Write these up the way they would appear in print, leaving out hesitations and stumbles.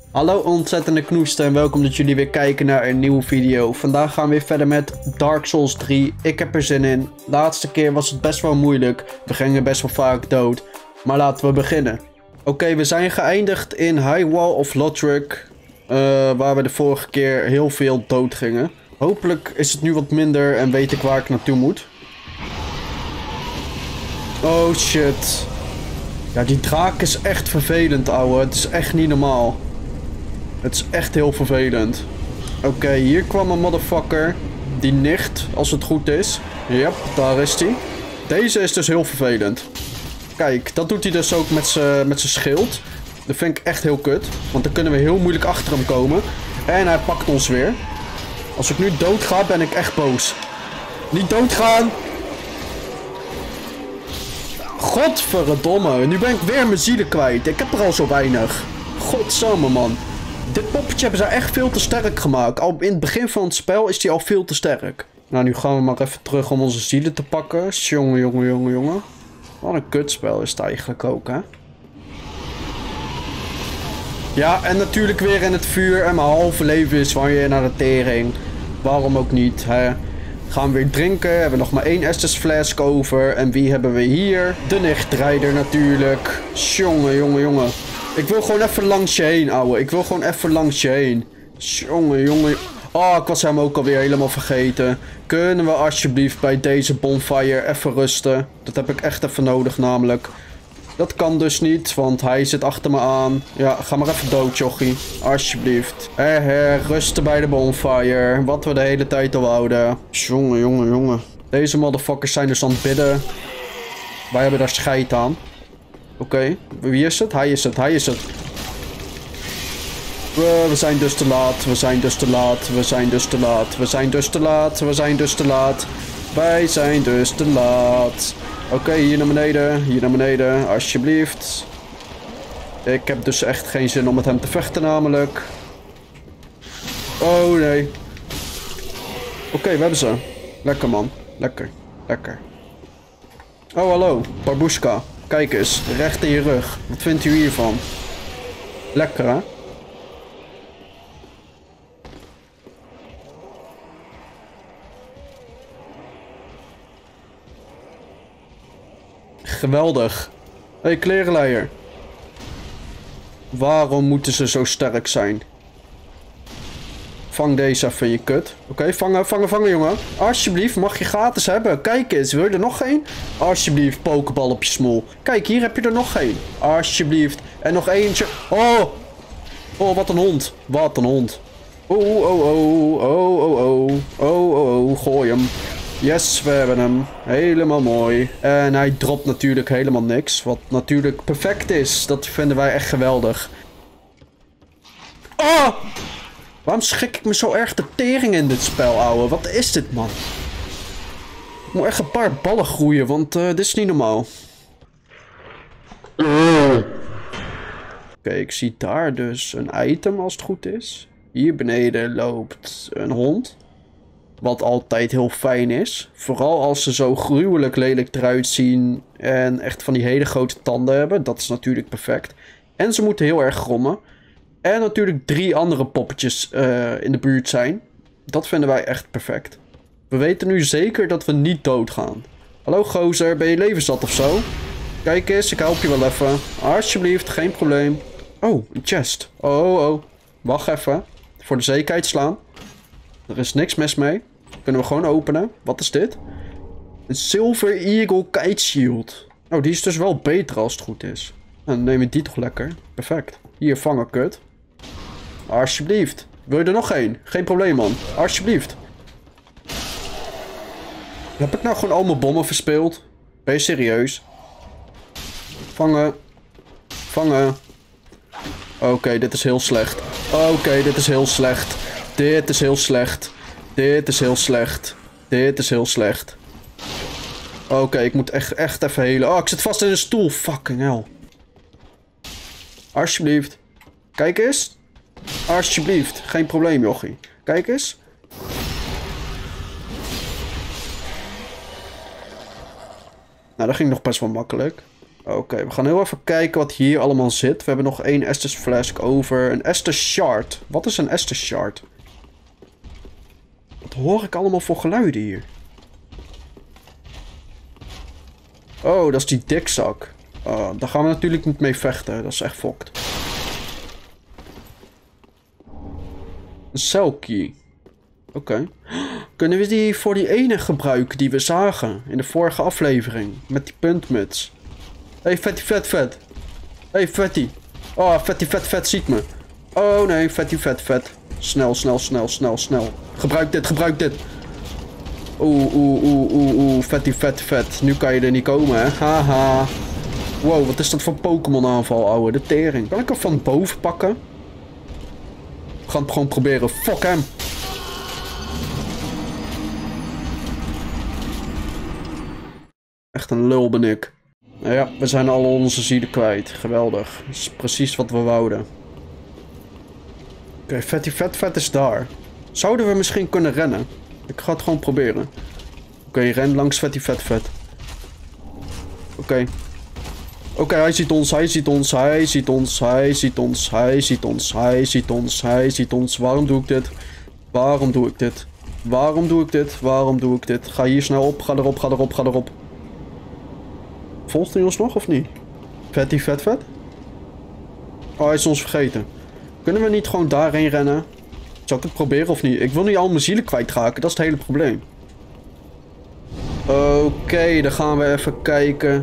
Hallo ontzettende knoesten en welkom dat jullie weer kijken naar een nieuwe video. Vandaag gaan we weer verder met Dark Souls 3. Ik heb er zin in. Laatste keer was het best wel moeilijk. We gingen best wel vaak dood. Maar laten we beginnen. Oké, we zijn geëindigd in High Wall of Lothric. Waar we de vorige keer heel veel dood gingen. Hopelijk is het nu wat minder en weet ik waar ik naartoe moet. Oh shit. Ja, die draak is echt vervelend, ouwe. Het is echt niet normaal. Het is echt heel vervelend. Oké, hier kwam een motherfucker. Die nicht, als het goed is. Yep, daar is hij. Deze is dus heel vervelend. Kijk, dat doet hij dus ook met zijn schild. Dat vind ik echt heel kut. Want dan kunnen we heel moeilijk achter hem komen. En hij pakt ons weer. Als ik nu dood ga, ben ik echt boos. Niet doodgaan! Godverdomme, nu ben ik weer mijn zielen kwijt. Ik heb er al zo weinig. Godsamme, man. Dit poppetje hebben ze echt veel te sterk gemaakt. Al in het begin van het spel is die al veel te sterk. Nou, nu gaan we maar even terug om onze zielen te pakken. Jongen, jongen, jongen, jongen. Wat een kutspel is het eigenlijk ook, hè? Ja, en natuurlijk weer in het vuur. En mijn halve leven is van je naar de tering. Waarom ook niet, hè? Gaan we weer drinken. Hebben nog maar 1 Estus Flask over. En wie hebben we hier? De Nichtrijder natuurlijk. Jongen, jongen, jongen. Ik wil gewoon even langs je heen, ouwe. Ik wil gewoon even langs je heen. Jongen, jongen. Oh, ik was hem ook alweer helemaal vergeten. Kunnen we alsjeblieft bij deze bonfire even rusten? Dat heb ik echt even nodig namelijk. Dat kan dus niet, want hij zit achter me aan. Ja, ga maar even dood, jochie. Alsjeblieft. Rusten bij de bonfire. Wat we de hele tijd al houden. Jongen, jongen, jongen. Deze motherfuckers zijn dus aan het bidden. Wij hebben daar scheid aan. Oké, wie is het? Hij is het, hij is het. We zijn dus te laat, we zijn dus te laat, we zijn dus te laat, we zijn dus te laat, we zijn dus te laat. Wij zijn dus te laat. Oké, hier naar beneden, alsjeblieft. Ik heb dus echt geen zin om met hem te vechten namelijk. Oh nee. Oké, we hebben ze. Lekker man, lekker, lekker. Oh hallo, Babushka. Kijk eens, recht in je rug. Wat vindt u hiervan? Lekker, hè? Geweldig. Hé, klerenleier. Waarom moeten ze zo sterk zijn? Vang deze even in je kut. Oké, vangen, vangen, vangen, jongen. Alsjeblieft, mag je gratis hebben. Kijk eens, wil je er nog één? Alsjeblieft, pokebal op je smoel. Kijk, hier heb je er nog één. Alsjeblieft. En nog eentje. Oh! Oh, wat een hond. Wat een hond. Oh, oh, oh. Oh, oh, oh. Oh, oh, oh. Gooi hem. Yes, we hebben hem. Helemaal mooi. En hij dropt natuurlijk helemaal niks. Wat natuurlijk perfect is. Dat vinden wij echt geweldig. Oh! Waarom schrik ik me zo erg de tering in dit spel, ouwe? Wat is dit, man? Ik moet echt een paar ballen groeien, want dit is niet normaal. Oké, ik zie daar dus een item als het goed is. Hier beneden loopt een hond. Wat altijd heel fijn is. Vooral als ze zo gruwelijk lelijk eruit zien. En echt van die hele grote tanden hebben. Dat is natuurlijk perfect. En ze moeten heel erg grommen. En natuurlijk 3 andere poppetjes in de buurt zijn. Dat vinden wij echt perfect. We weten nu zeker dat we niet doodgaan. Hallo gozer, ben je levenzat of zo? Kijk eens, ik help je wel even. Alsjeblieft, geen probleem. Oh, een chest. Oh, oh. Wacht even. Voor de zekerheid slaan. Er is niks mis mee. Kunnen we gewoon openen. Wat is dit? Een Silver Eagle Kite Shield. Oh, die is dus wel beter als het goed is. Nou, dan neem ik die toch lekker. Perfect. Hier, vangen, kut. Alsjeblieft. Wil je er nog één? Geen probleem, man. Alsjeblieft. Heb ik nou gewoon al mijn bommen verspeeld? Ben je serieus? Vangen. Vangen. Oké, dit is heel slecht. Oké, dit is heel slecht. Dit is heel slecht. Dit is heel slecht. Dit is heel slecht. Oké, ik moet echt even helen. Oh, ik zit vast in een stoel. Fucking hell. Alsjeblieft. Kijk eens. Alsjeblieft. Geen probleem, jochie. Kijk eens. Nou, dat ging nog best wel makkelijk. Oké, we gaan heel even kijken wat hier allemaal zit. We hebben nog 1 Estus Flask over. Een Estus Shard. Wat is een Estus Shard? Wat hoor ik allemaal voor geluiden hier? Oh, dat is die dikzak. Daar gaan we natuurlijk niet mee vechten. Dat is echt fokt. Een cellkey. Oké. Kunnen we die voor die ene gebruiken die we zagen in de vorige aflevering? Met die puntmuts. Hey, Fatty vet vet. Hey, Fatty. Oh, Fatty vet vet ziet me. Oh nee, Fatty vet vet. Snel, snel, snel, snel, snel. Gebruik dit, gebruik dit. Oeh, Fatty vet vet. Nu kan je er niet komen, hè. Haha. Wow, wat is dat voor Pokémon aanval, ouwe. De tering. Kan ik hem van boven pakken? We gaan het gewoon proberen. Fuck hem. Echt een lul ben ik. Nou ja, we zijn al onze zielen kwijt. Geweldig. Dat is precies wat we wouden. Oké, Fatty vet vet is daar. Zouden we misschien kunnen rennen? Ik ga het gewoon proberen. Oké, ren langs Fatty vet vet. Oké. Oké, hij ziet ons, hij ziet ons, hij ziet ons, hij ziet ons, hij ziet ons, hij ziet ons, hij ziet ons. Waarom doe ik dit? Waarom doe ik dit? Waarom doe ik dit? Waarom doe ik dit? Ga hier snel op, ga erop, ga erop, ga erop. Volgt hij ons nog of niet? Fatty vet vet? Oh, hij is ons vergeten. Kunnen we niet gewoon daarheen rennen? Zal ik het proberen of niet? Ik wil niet al mijn zielen kwijtraken, dat is het hele probleem. Oké, dan gaan we even kijken.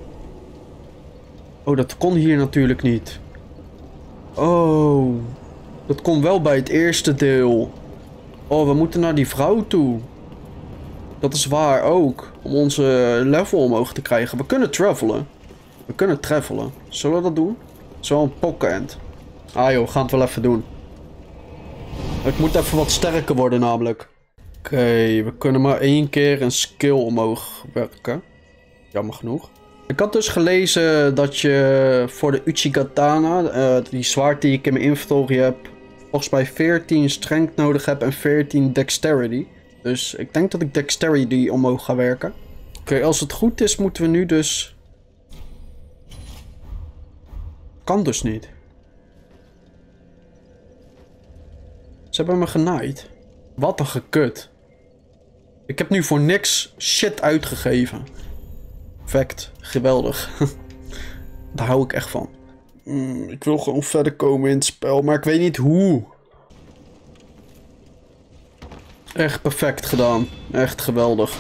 Oh, dat kon hier natuurlijk niet. Oh, dat kon wel bij het eerste deel. Oh, we moeten naar die vrouw toe. Dat is waar ook. Om onze level omhoog te krijgen. We kunnen travelen. We kunnen travelen. Zullen we dat doen? Het is wel een pokkend. Ah joh, we gaan het wel even doen. Ik moet even wat sterker worden namelijk. Oké, we kunnen maar 1 keer een skill omhoog werken. Jammer genoeg. Ik had dus gelezen dat je voor de Uchigatana, die zwaard die ik in mijn inventory heb, volgens mij 14 strength nodig heb en 14 dexterity. Dus ik denk dat ik dexterity omhoog ga werken. Oké, als het goed is moeten we nu dus... Kan dus niet. Ze hebben me genaaid. Wat een gekut. Ik heb nu voor niks shit uitgegeven. Fact. Geweldig. Daar hou ik echt van. Ik wil gewoon verder komen in het spel, maar ik weet niet hoe. Echt perfect gedaan. Echt geweldig.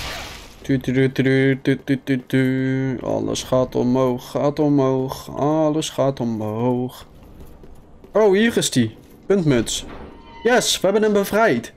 Alles gaat omhoog, gaat omhoog. Alles gaat omhoog. Oh, hier is die. Puntmuts. Yes, we hebben hem bevrijd.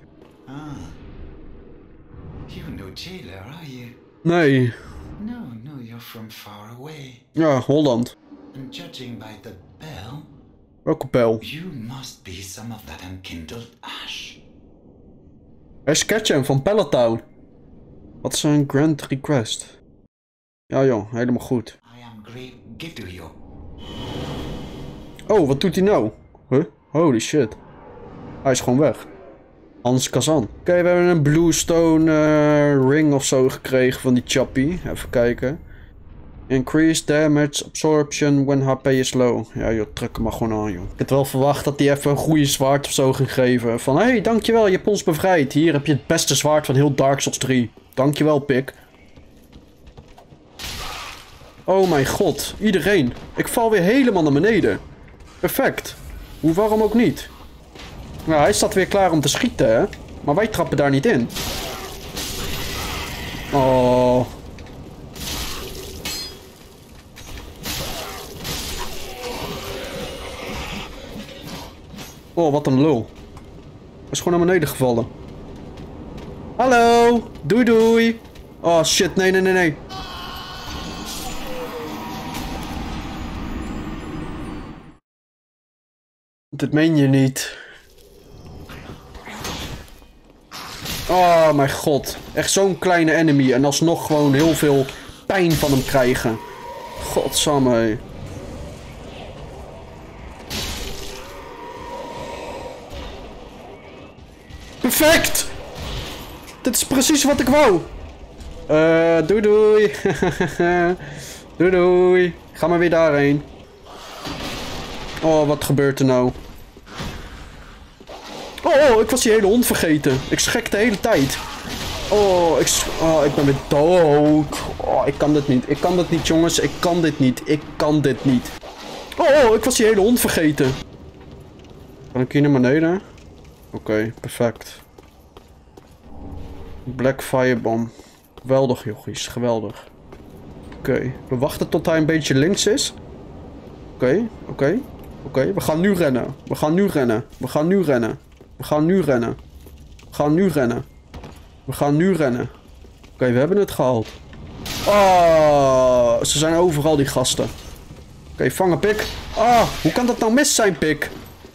You know jailer, are you? Nee. No, you're from far away. Ja, Holland. And judging by the bell, Welke bel? you must be some of that unkindled ash. Ash Ketchum van Pallet Wat is een grand request? Ja joh, helemaal goed. I am great gift to you. Oh, wat doet hij nou? Huh? Holy shit. Hij is gewoon weg. Hans Kazan. Oké, we hebben een Bluestone ring of zo gekregen van die Chappie. Even kijken. Increase damage absorption when HP is low. Ja joh, trek hem maar gewoon aan joh. Ik had wel verwacht dat hij even een goede zwaard of zo ging geven. Van hey, dankjewel, je hebt ons bevrijd. Hier heb je het beste zwaard van heel Dark Souls 3. Dankjewel, pik. Oh mijn god, iedereen. Ik val weer helemaal naar beneden. Perfect. Hoe waarom ook niet? Nou, hij staat weer klaar om te schieten, hè? Maar wij trappen daar niet in. Oh. Oh, wat een lul. Hij is gewoon naar beneden gevallen. Hallo. Doei doei. Oh shit, nee. Dit meen je niet. Oh mijn god. Echt zo'n kleine enemy. En alsnog gewoon heel veel pijn van hem krijgen. Godsamme. Perfect! Dit is precies wat ik wou. Doei doei. Doei doei. Ga maar weer daarheen. Oh, wat gebeurt er nou? Oh, ik was die hele hond vergeten. Ik schrik de hele tijd. Oh, ik ben weer dood. Oh, ik kan dit niet. Ik kan dit niet, jongens. Ik kan dit niet. Ik kan dit niet. Oh, ik was die hele hond vergeten. Kan ik hier naar beneden? Oké, perfect. Black Firebomb. Geweldig, jochies. Geweldig. Oké, we wachten tot hij een beetje links is. Oké. We gaan nu rennen. We gaan nu rennen. We gaan nu rennen. We gaan nu rennen. We gaan nu rennen. We gaan nu rennen. Oké, we hebben het gehaald. Oh, ze zijn overal, die gasten. Oké, vangen, pik. Ah, hoe kan dat nou mis zijn, pik?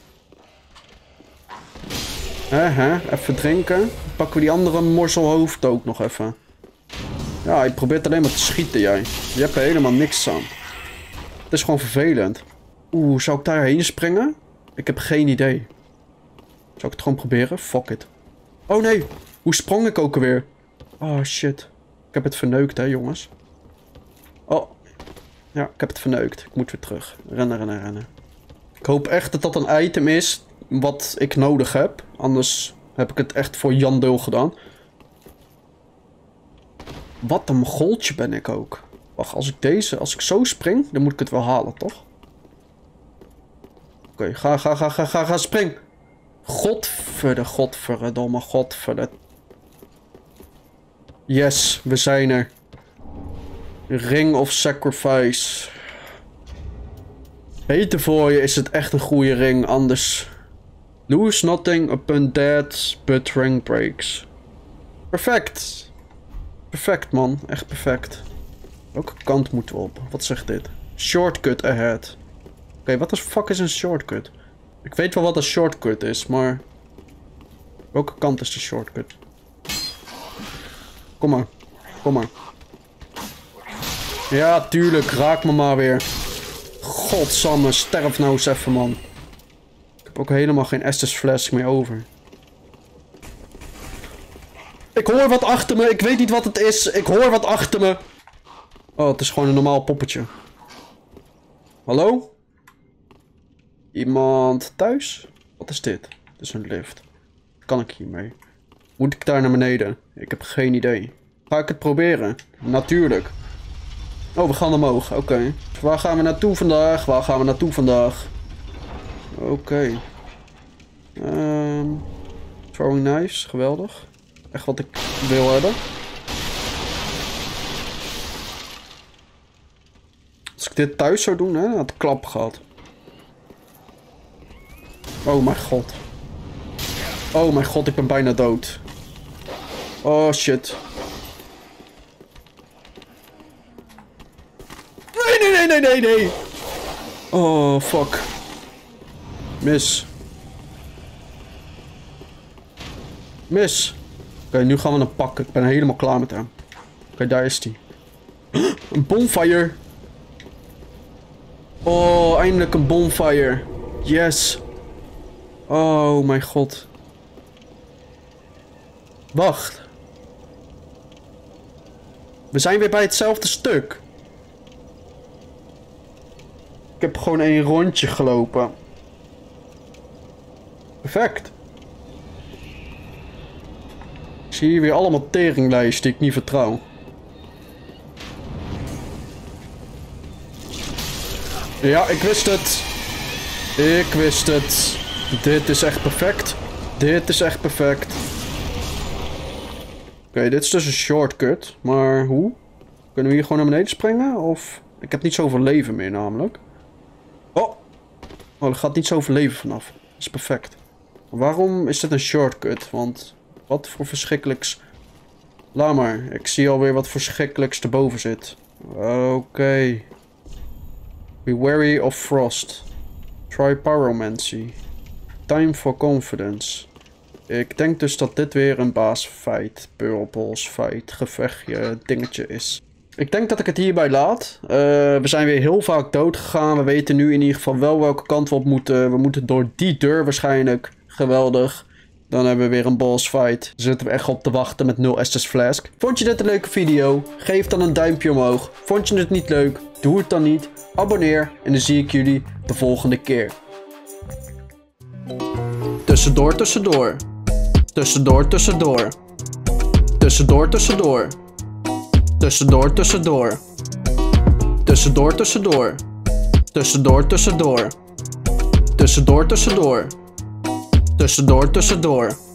Even drinken. Dan pakken we die andere morselhoofd ook nog even. Ja, je probeert alleen maar te schieten, jij. Je hebt er helemaal niks aan. Het is gewoon vervelend. Oeh, zou ik daarheen springen? Ik heb geen idee. Zou ik het gewoon proberen? Fuck it. Oh nee, hoe sprong ik ook alweer? Oh shit. Ik heb het verneukt, hè jongens. Oh. Ja, ik heb het verneukt. Ik moet weer terug. Rennen. Ik hoop echt dat dat een item is wat ik nodig heb. Anders heb ik het echt voor Jan Dul gedaan. Wat een goltje ben ik ook. Wacht, als ik zo spring, dan moet ik het wel halen, toch? Oké, ga, spring. Godverdomme. Yes, we zijn er. Ring of Sacrifice. Beter voor je is het echt een goede ring, anders. Lose nothing upon death, but ring breaks. Perfect. Perfect, man. Echt perfect. Welke kant moeten we op? Wat zegt dit? Shortcut ahead. Oké, wat de fuck is een shortcut? Ik weet wel wat een shortcut is, maar... Welke kant is de shortcut? Kom maar. Ja, tuurlijk. Raak me maar weer. Godsamme, sterf nou eens even, man. Ik heb ook helemaal geen Estus Flask meer over. Ik hoor wat achter me. Ik weet niet wat het is. Ik hoor wat achter me. Oh, het is gewoon een normaal poppetje. Hallo? Iemand thuis? Wat is dit? Het is een lift. Wat kan ik hiermee? Moet ik daar naar beneden? Ik heb geen idee. Ga ik het proberen? Natuurlijk. Oh, we gaan omhoog. Oké. Waar gaan we naartoe vandaag? Oké. Throwing knives. Geweldig. Echt wat ik wil hebben. Als ik dit thuis zou doen, hè, had ik klap gehad. Oh mijn god. Oh mijn god, ik ben bijna dood. Oh shit. Nee. Oh fuck. Mis. Oké, nu gaan we hem pakken. Ik ben helemaal klaar met hem. Oké, daar is hij. Een bonfire. Oh, eindelijk een bonfire. Yes. Oh mijn god. Wacht. We zijn weer bij hetzelfde stuk. Ik heb gewoon 1 rondje gelopen. Perfect. Ik zie hier weer allemaal teringlijsten die ik niet vertrouw. Ja, ik wist het. Dit is echt perfect. Oké, dit is dus een shortcut. Maar hoe? Kunnen we hier gewoon naar beneden springen? Of... Ik heb niet zoveel leven meer namelijk. Oh, er gaat niet zoveel leven vanaf. Dat is perfect. Waarom is dit een shortcut? Want wat voor verschrikkelijks... Laat maar. Ik zie alweer wat verschrikkelijks erboven zit. Oké. Be wary of frost. Try pyromancy. Time for confidence. Ik denk dus dat dit weer een baasfight, purples fight, gevechtje, dingetje is. Ik denk dat ik het hierbij laat. We zijn weer heel vaak dood gegaan. We weten nu in ieder geval wel welke kant we op moeten. We moeten door die deur waarschijnlijk. Geweldig. Dan hebben we weer een boss fight. Daar zitten we echt op te wachten met 0 Estus Flask. Vond je dit een leuke video? Geef dan een duimpje omhoog. Vond je het niet leuk? Doe het dan niet, abonneer en dan zie ik jullie de volgende keer. Tussendoor, tussendoor. Tussendoor, tussendoor. Tussendoor, tussendoor. Tussendoor, tussendoor. Tussendoor, tussendoor. Tussendoor, tussendoor. Tussendoor, tussendoor. Tussendoor, tussendoor.